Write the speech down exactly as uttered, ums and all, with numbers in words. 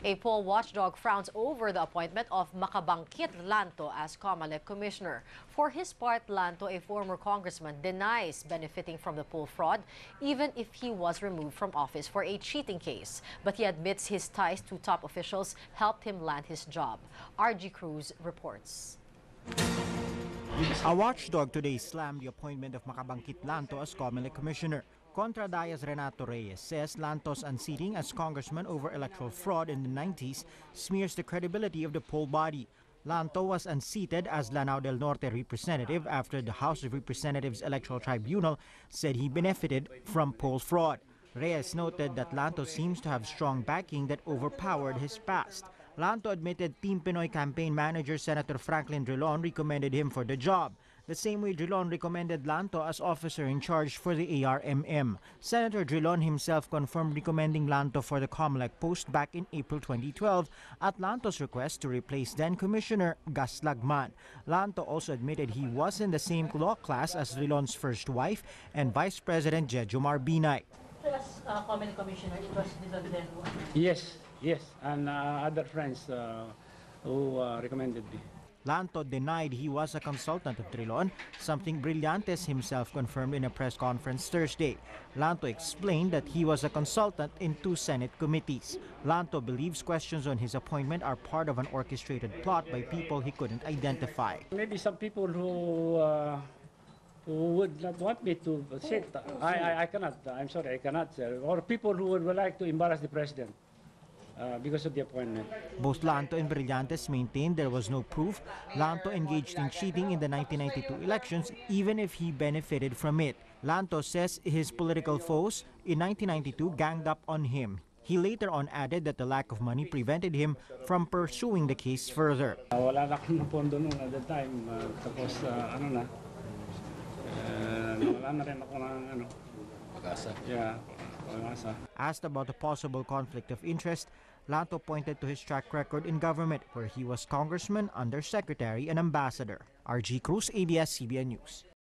A poll watchdog frowns over the appointment of Macabangkit Lanto as Comelec commissioner. For his part, Lanto, a former congressman, denies benefiting from the poll fraud, even if he was removed from office for a cheating case. But he admits his ties to top officials helped him land his job. R G Cruz reports. A watchdog today slammed the appointment of Macabangkit Lanto as Comelec commissioner. Contradaya's Renato Reyes says Lanto's unseating as congressman over electoral fraud in the nineties smears the credibility of the poll body. Lanto was unseated as Lanao del Norte representative after the House of Representatives Electoral Tribunal said he benefited from poll fraud. Reyes noted that Lanto seems to have strong backing that overpowered his past. Lanto admitted Team Pinoy campaign manager Senator Franklin Drilon recommended him for the job, the same way Drilon recommended Lanto as officer in charge for the A R M M. Senator Drilon himself confirmed recommending Lanto for the Comelec post back in April twenty twelve at Lanto's request to replace then-Commissioner Gus Lagman. Lanto also admitted he was in the same law class as Drilon's first wife and Vice President Jejomar Binay. As uh, Comelec Commissioner, it was Drilon then? Yes, yes, and uh, other friends uh, who uh, recommended me. Lanto denied he was a consultant of Drilon, something Brillantes himself confirmed in a press conference Thursday. Lanto explained that he was a consultant in two Senate committees. Lanto believes questions on his appointment are part of an orchestrated plot by people he couldn't identify. Maybe some people who, uh, who would not want me to sit. I, I, I cannot, I'm sorry, I cannot. Sir. Or people who would like to embarrass the president. Uh, because of the appointment. Both Lanto and Brillantes maintained there was no proof Lanto engaged in cheating in the nineteen ninety-two elections, even if he benefited from it. Lanto says his political foes in nineteen ninety-two ganged up on him. He later on added that the lack of money prevented him from pursuing the case further. Uh, wala na akong napondo noon at the time. Uh, tapos, uh, ano na, uh, wala na rin ako ng, ano, pag-asa. Yeah. Asked about the possible conflict of interest, Lanto pointed to his track record in government, where he was congressman, undersecretary, and ambassador. R G Cruz, A B S C B N News.